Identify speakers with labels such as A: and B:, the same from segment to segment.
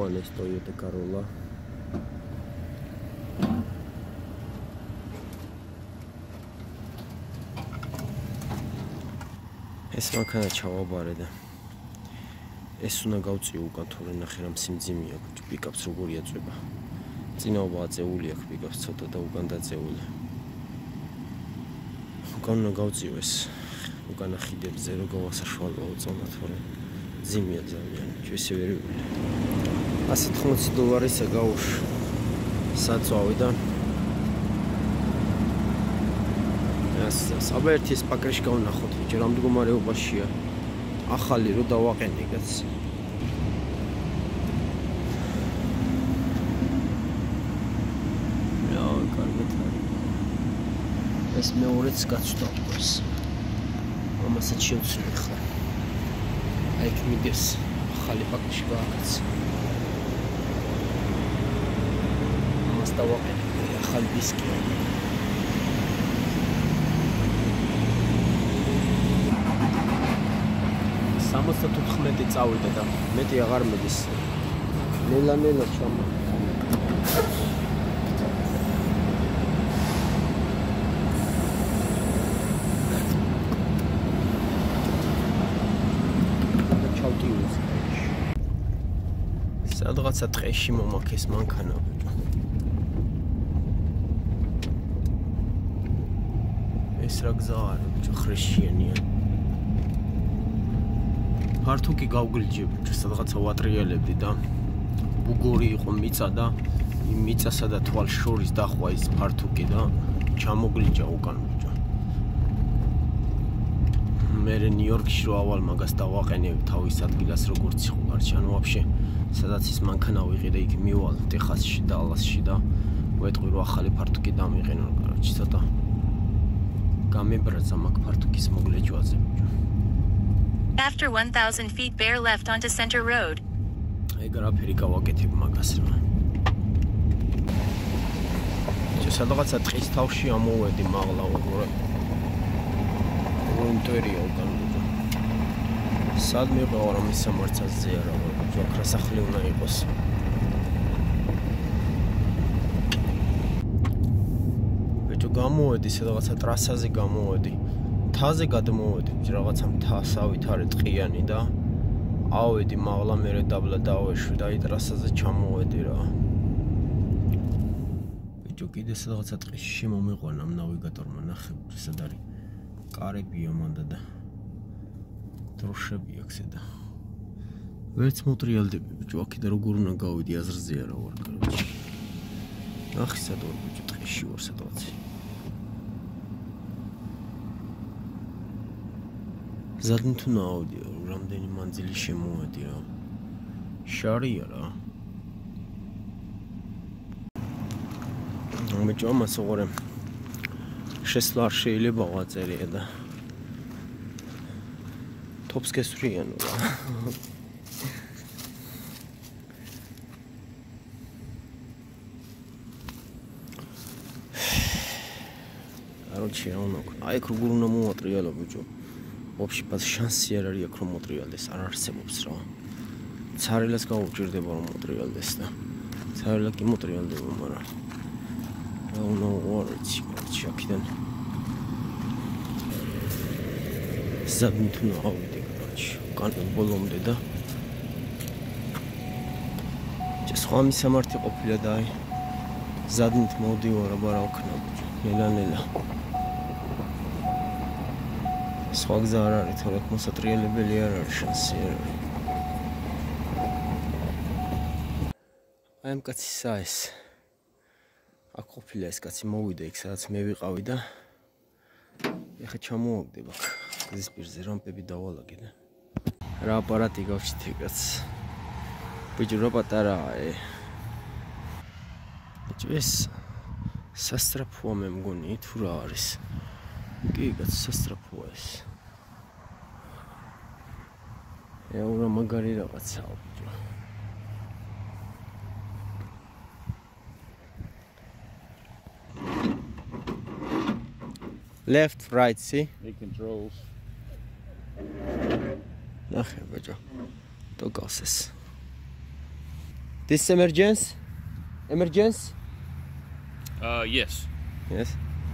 A: მიყვანეს Toyota Corolla. ეს მანქანა ჩავაბარე და ეს უნდა გავწიო უკან თორე ნახე რამ სიმძიმეა ბიჭო პიკაპს როგორი აწვება წინაობა აწეული აქვს პიკაპს ცოტა და უკან დაწეული უკან უნდა გავწიო ეს უკან ახიდებზე რო გავასაშვალო წონა თორე ძიმია ძალიან ჩვენი ვერი $180 გაუშვ საწვავი და საბერთის პაკრეში გავნახოთ ბიჭო რამ მდგომარეობაშია ახალი რო დავაყენე კაც რა კარგად ეს მეორეც გაცვდა ეს ამასაც შევცვლი ხა აი კმიდეს ახალი პაკრეში გააკეთე ამას დავაყენე ახალი დისკი 74 წავიდა და მეტი აღარ მედის. ნელა ჩამა. ჩავტიულს. სადღაცა ტყეში მომაქეს მანქანა. ეს რა გზაა, ბიჭო, ხრეშიანია. ფართუკი გავგლიჯე ბიჭო სადღაცა ვატრიალებდი და ბუგორი იყო მიწა და იმ მიწასა და თვალ შორის დახვა ის ფართუკი და ჩამოგლიჯა უკან ბიჭო მე ნიუ-იორკში რო ავალ მაგას დავაყენე თავის ადგილას როგორც იყო გარჩი ანუ ვაფშე სადაც ის მანქანა ვიღე და იქ მივალ ტეხასში და ალასში და ვეტყვი რომ ახალი ფართუკი დამიყენო გარჩი ცოტა გამებრაზა მაგ ფართუკის მოგლეჯვაზე ბიჭო
B: After 1,000 feet, bear left onto Center Road.
A: ეგ რაფერი გავაკეთებ მაგას რა. შესაძლოა ტყის თავში ამოვედი მაღლა უყურე. ინტერიერი უკან. სად მიყავა რომ ის სამარცაზე არა, ჯოქრა სახლი უნდა იყოს. ბიჭო გამოვედი სადღაცა ტრასაზე გამოვედი. თაზე გადმოვედი რაღაცა მთასავით არის ტყიანი და ავედი მაღლა მერე დაბლა დავეშვი და ტრასაზე ჩამოვედი რა ბიჭო კიდე სადღაცა ტყეში მომიყვანა ნავიგატორმა ნახე სად არის კარებია მანდა და დროშები აქვს და ვერც მოტრიალდები ბიჭო აქედან როგორ უნდა გავიდი აზრზე არა ვარ კაროჩი ნახე სად ვარ ბიჭო ტყეში ვარ სადღაცა ზადნი თუ ნაოდია, რამდენი მანძილი შემოვედი რა. შარია რა. მეჭო ამას უყურე. შესვლა არ შეიძლება ვაწერია და თოფს გესვრიანო რა. აროჩი რა უნდა ვქნა. აი როგორ უნდა მოვატრიალო ბიჭო. Вообще под шанси არ არის აქ რომ მოტრიალდეს არ არსებობს რა. ცარელას გაუჭირდება რომ მოტრიალდეს და ცარელა კი მოტრიალდება, მაგრამ რა უნდა ვარჩი აქედან. ზადნი თუ ავიდე კაროჩი, კანე ბოლომდე და სხვა მისამართი ყოფილა და აი ზადნით მოვდივარ აბა რა ვქნა ბიჭო, ნელა სხვა გზა არ არის, თორე მოსატრიალებელი არ არის, შანსი არ არის. აი ამ კაცისა ეს. აქ ყოფილა ეს კაცი მოვიდა იქ, სადაც მე ვიყავი და ეხა ჩამოვაგდებ აქ. გზის პირზე რამპები დავალაგე და რა აპარატი გავჩითე კაც. ბიჭო რა პატარაა. ბიჭო ეს სასტრაფოა მე მგონი თუ რა არის. კი კაც სასტრაფოა ეს. ეურა მაგარი რაღაცაა ბიჭო. Left, right, see?
C: It controls.
A: ნახე ბიჭო. დოგავსეს. This emergency? Emergency?
C: Yes.
A: Yes.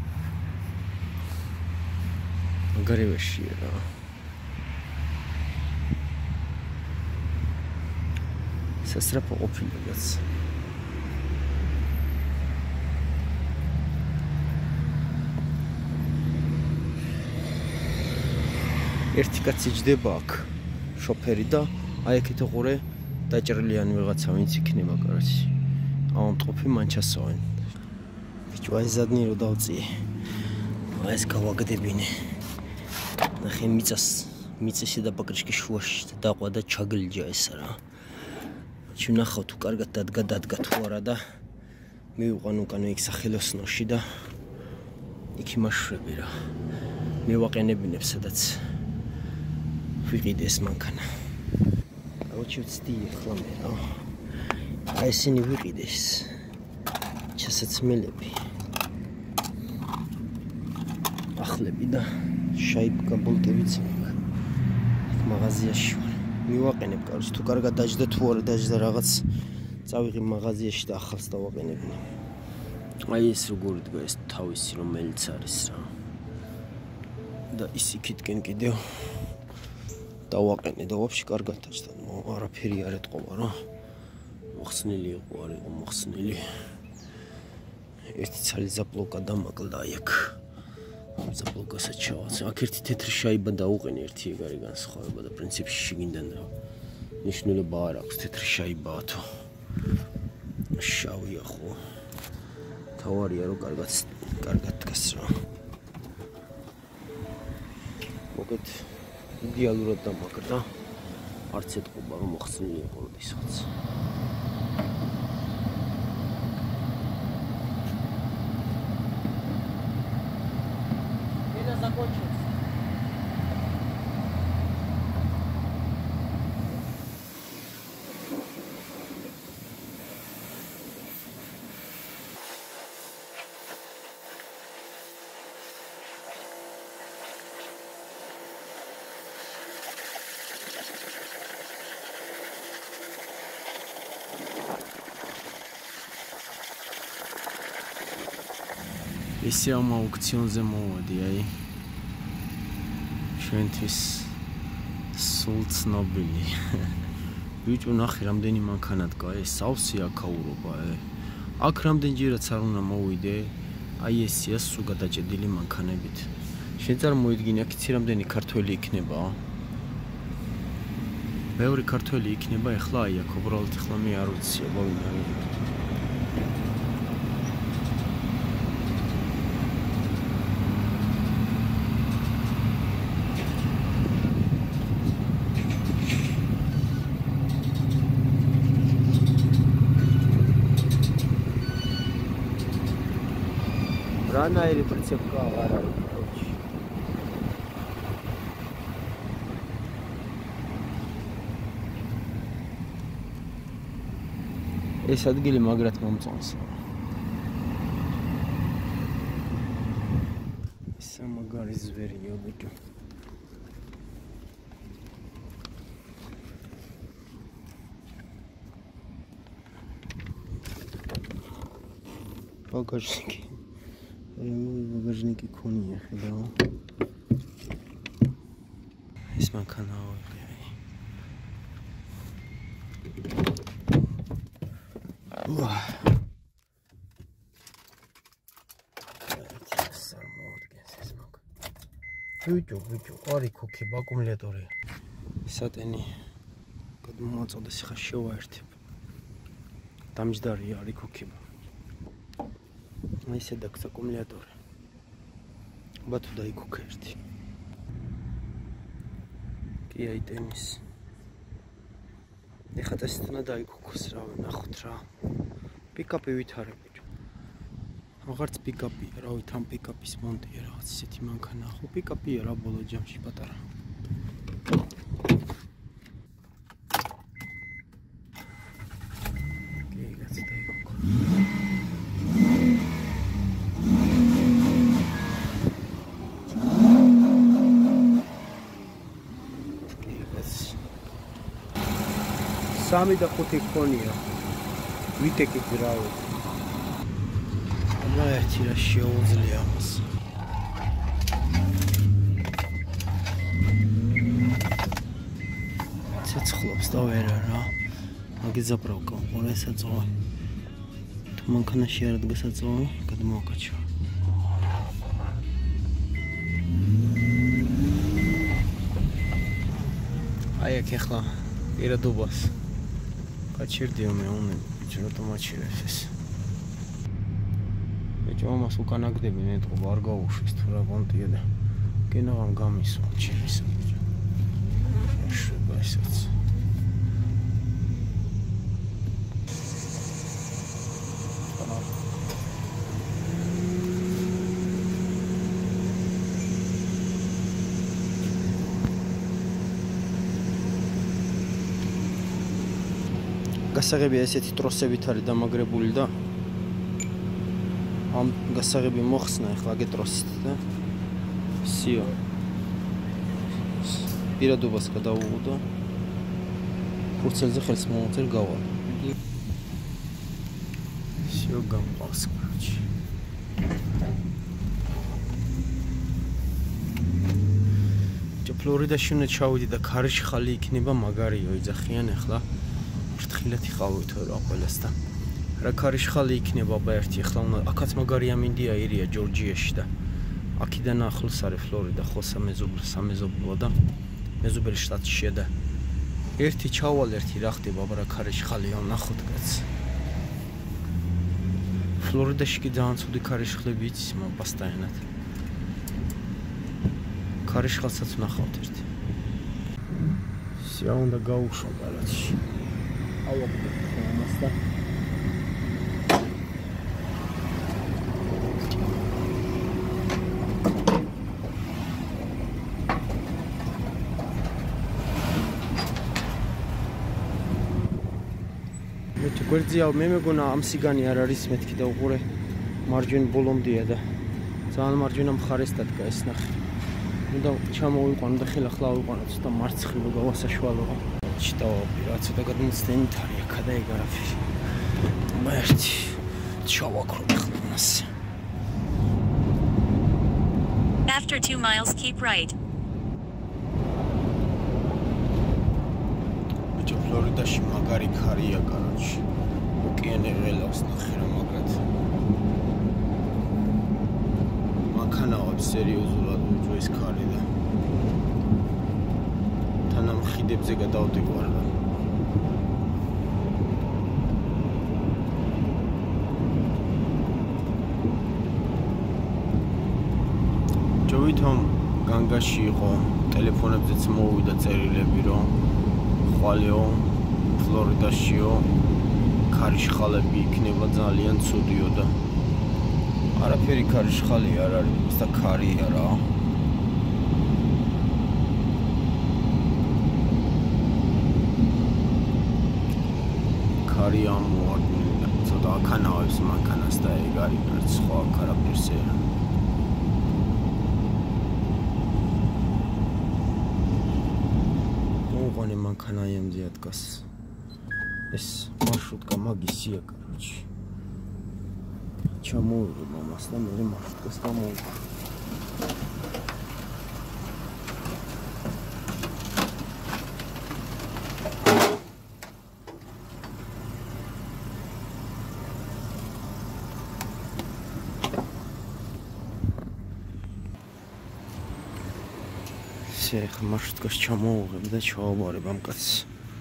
A: Garivashira. Სასწრაფო ყოფილებას. ერთი კაცი ჯდება აქ, შოფერი და აი აქეთ ყურე დაჭრილიანი ვიღაცა ვინც იქნება კარაში. ავამტყოფი მან ჩასავენ. ბიჭო აი ზადნი რო დავწიე. აი ეს გავაგდებინე. ნახე მიწასი და ბაკრიშკი შუაში დაყვა და ჩაგლჯა ეს რა. ჩუნახავ თუ კარგად დადგა თუ არა და მივიყვან უკან იქ სახელოსნოში და იქ იმაშვები რა. მივაყენებინებ სადაც ვიყიდეს მანქანა. აუჩივცდი ახლა მე რა. აი ისინი ვიყიდეს. ჩასაცმელები. ახლები და შაიბგაბოლკებიც მაქვს. მაღაზიაში ვარ. მივაყენებ კარს თუ კარგად დაждდა თუ არა დაждდა რაღაც წავიღე მაღაზიაში და ახალს დავაყენებინე. აი ეს როგორ დგა ეს თავისი რომელიც არის რა. და ის იქითკენ კიდევ დავაყენე და ვაფშე კარგად დაждდა. არაფერი არ ეთყობა რა. მოხსნილი იყო არ იყო მოხსნილი. ერთი ცალი ზაპლოკა დამაკლდა აი აქ. ზაპლოკასაც ჩავაცე. აქ ერთი თეთრი შაიბა დაუყენე ერთი ეგ არის განსხვავება და პრინციპში შიგნიდან რა. ნიშნულობა არ აქვს თეთრი შაიბაა თუ შავია ხო. თავარია რომ კარგად დგას რა. მოგეთ იდეალურად დამაგრდა. არც ეთყობა რომ მოხსნილი იყო როდესაც. Закончилось. ისე ამ აუქციონზე მოვადი აი ჩვენთვის სულ ცნობილი ბიჭო ნახე რამდენი მანქანა დგა ეს სავსე აქაურობა აქ რამდენჯერაც არ უნდა მოვიდე აი ესია სულ გადაჭედილი მანქანებით შენ წარმოიდგინე აქ იცი რამდენი ქართველი იქნება მეორე ქართველი იქნება ეხლა აი აქ უბრალოდ ეხლა მე არ ვიცი აბა ვინ არის Рано прицепка авария. ეს ადგილი მაგრად მომწონს. ისა მაგარი ზვერია ბიჭო. Багажники. Багажники ქონია ხედავ. ეს მანქანაა. Ბიჭო, არის ქოქება აკუმულატორი. სატენი გადმოაწოდეს ხა შევაერთებ. დამჯდარი არის ქოქება. ისე და აკუმულატორი. ბათუ დაიქოქა ერთი. კი აი ტენის. ეხლა წესითნა დაიქოქოს რა ვნახოთ რა. პიკაპი ვითარებ ბიჭო. აღარც პიკაპია, რავი, თან პიკაპის მონტია რაღაც ისეთი მანქანა. ხო პიკაპია რა ბოლო ჯამში პატარა. კი, კაცი დაიქოქა. სამი და ხუთი ქონია. ვიტეკი გრავი. ამა ერთი რა შეუძლია მას. ცეცხლობს და ვერა რა. აგიზაბროვკო, ყურე საწოვა. თუ მანქანაში არ ადგას საწოვა, გადმოვაკაჩო. აი აქ ახლა პირადობას. გაჩერდიო მე უნდა ბიჭო რა თამაშებს ეს. ბიჭო ამას უკან აგდები მე თქო არ გაუშვეს თუ რა პონტია და კინოამ გამისვა ჩემისა ბიჭო. შუბა ისიც. გასაღებია ესეთი ტროსებით არის დამაგრებული და ამ გასაღები მოხსნა ახლა აგე ტროსით და სიო პირადობას გადავუღო ფურცელზე ხელს მომწერ გავალ სიო გამყავს კროჩი ფლორიდაში უნდა ჩავიდი და ქარიშხალი იქნება მაგარიო იძახიან ახლა ფრთხილად იყავით რა ყველასთან. რა ქარიშხალი იქნება აბა ერთი ახლა უნდა აქაც მაგარი ამინდია ერია ჯორჯიაში და აქედან ახლოს არის ფლორიდა ხო სამეზობლო და მეზობელი შტატშია და ერთი ჩავალ ერთი რა ხდება აბა რა ქარიშხალია ნახოთ კაც. ფლორიდაში კი ძალიან ცუდი ქარიშხლები იცის მაპასტაენად. ქარიშხალსაც ნახავთ ერთი. სია უნდა გაუშვო ბარათში. აუაგდე ხომას და მე გვერდზეა მე მეგონა ამ სიგანი არ არის მეთქი და უყურე მარჯვენ ბოლომდეა და ძალიან მარჯვენა მხარეს დადგა ეს ნახე. უნდა ჩამოვიყვანო და ხელა ხლა ავიყვანო ცოტა მარცხნივ გავასაშვალო. ჩიტავი რა ცოტა გადმოცდენით არის აქა და ეგ არაფერი. მერტი ჩავაკრო ახლა მას.
B: After 2 miles, keep right.
A: ბიჭო ფლორიდაში მაგარი ქარია კაროჩი. ოკეანე ველავს ნახე რა მაგრად. მანქანაებს სერიოზულად უძო ეს ქარი და თანამ ხიდებზე გადავდივარ და ჯოვითომ განგაში იყო ტელეფონებზეც მოვიდა წერილები რომ ხვალეო ფლორიდაშიო ქარიშხალები იქნება ძალიან ცუდიო და არაფერი ქარიშხალი არ არის და ქარია რა ქარი ამოვარდნილი ცოტა აქანავებს მანქანას და ეგ არის რაც სხვა არაფერსია მოუყვანე მანქანა იმზე ადგას ეს მარშრუტკა მაგისია კაროჩი ჩამოვიდე მამას და მე მარშრუტკას გამოვიდა ახლა მარშრუტკას ჩამოვუღებ და ჩავაბარებ ამ კაცს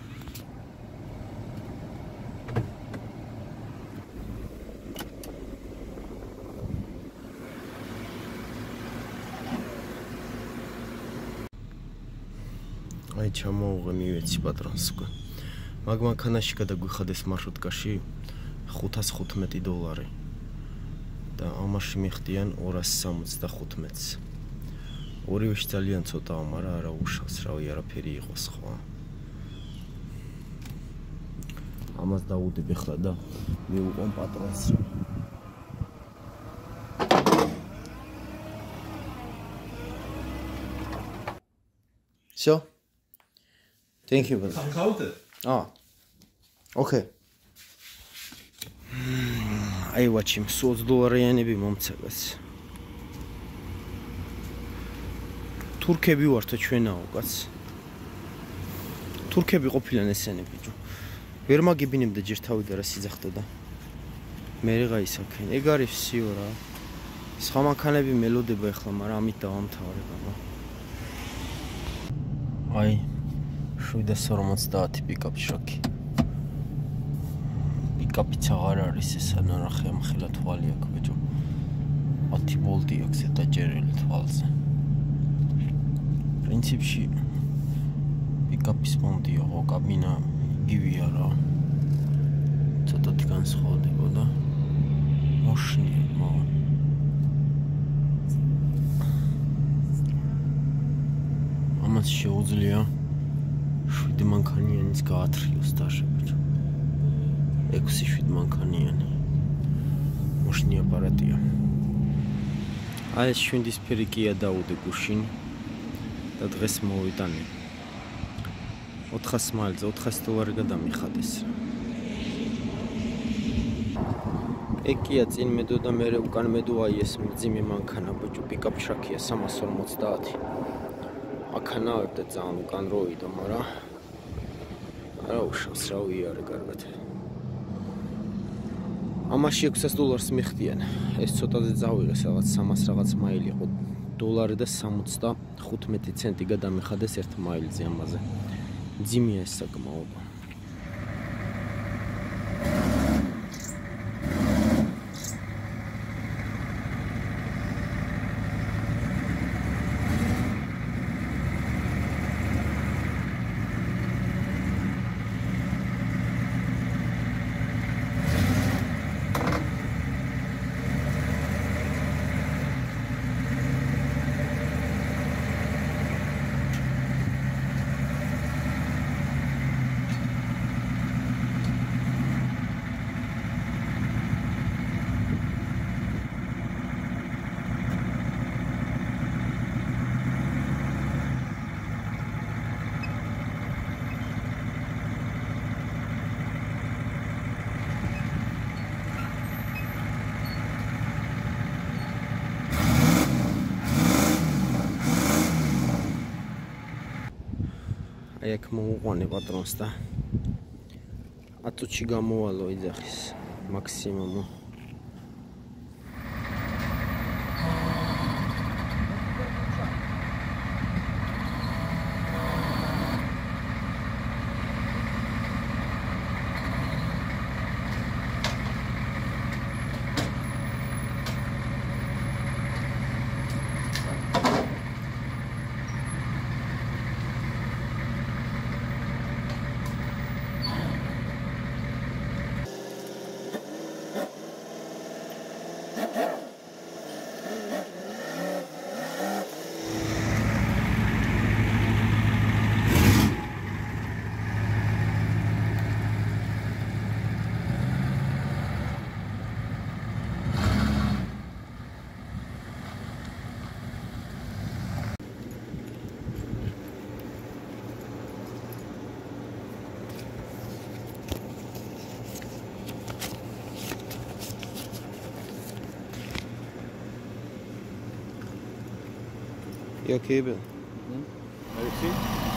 A: აი ჩამოვუღე მივეცი პატრონს უკვე მაგ მანქანაში გადაგვიხადეს მარშრუტკაში $515 და ამაში მიხდიან 275-ს ორივეში ძალიან ცოტაა, მაგრამ არა უშავს, რავი, არაფერი იყოს ხო. ამას დავუდებ ახლა და მივუყვან პატრონს. So? Thank you, brother.
D: Uncounted?
A: Ah. Okay. აი ვაჩი, $20 მომცაგას. თურქები ვართო ჩვენაო კაც. თურქები ყოფილან ესენი ბიჭო. ვერ მაგებინებდა ჯერ თავი და რა სიძახდოდა. მე რა ისაქენ. ეგ არის всё რა. სხვა მანქანები მელოდება ახლა, მაგრამ ამით დავამთავრე ბაბა. აი 750 პიკაპ შოქი. პიკაპიც აღარ არის ესა ნარახე ამ ხელა თვალი აქვს ბიჭო. 10 ვოლტი აქვს დაჭერილი თვალზე. პრინციპში პიკაპის მონდიო, კაბინა იგივეა რა. ცოტათი განსხვავდება. მოშნია, ამას შეუძლია 7 მანქანიანიც გაათრიოს დაშებიჭო. 6-7 მანქანიანი. მოშნი აპარატია. აი ეს შვიდისფერი კია დაუდე გუშინ და დღეს მოვიტანე. 400 მაილზე $400 გადამიხადეს. ეკია წინ მედო და მე უკან მედო აი ეს მძიმე მანქანა ბიჭო პიკაპ ტრაკია 350. აქანავებ და ძალიან უკან როვიდა, მაგრამ არა უშავს რა ვიარე კარგად. ამაში $600 მიხდიან. ეს ცოტაზე წავიღეს რაღაც 300 რაღაც მაილი იყო. $1 და 75 ცენტი გადამიხადეს 1 მაილზე ამაზე. ძიმია ეს საკმაობა. აი აქ მოუყვანე პატრონს და 10 წუთში გამოვალო იძახის მაქსიმუმ. You okay, Bill?
C: Are you see?